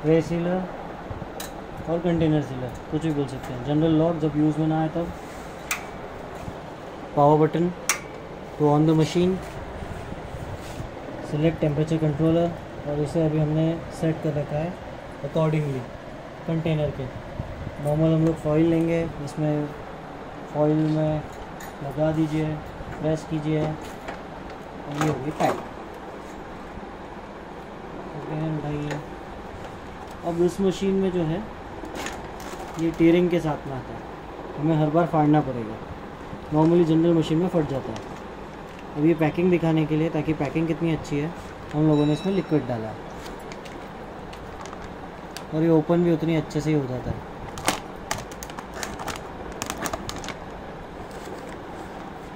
Tray sealer और container sealer, कुछ भी बोल सकते हैं। जनरल लॉक जब यूज़ में ना आए तब। Power button to on the machine, select temperature controller, और इसे अभी हमने सेट कर रखा है अकॉर्डिंगली कंटेनर के। नॉर्मल हम लोग फॉइल लेंगे, इसमें फॉइल में लगा दीजिए, प्रेस कीजिए और ये होगी पैक। उठाइए। अब इस मशीन में जो है ये टीयरिंग के साथ में आता है, हमें हर बार फाड़ना पड़ेगा। नॉर्मली जनरल मशीन में फट जाता है। अब ये पैकिंग दिखाने के लिए, ताकि पैकिंग कितनी अच्छी है, हम लोगों ने इसमें लिक्विड डाला है और ये ओपन भी उतनी अच्छे से ही हो जाता है।